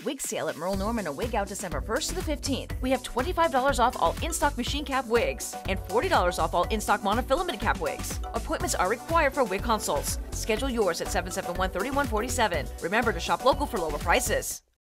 wig sale at Merle Norman, a wig out December 1st to the 15th. We have $25 off all in-stock machine cap wigs and $40 off all in-stock monofilament cap wigs. Appointments are required for wig consults. Schedule yours at 771-3147. Remember to shop local for lower prices.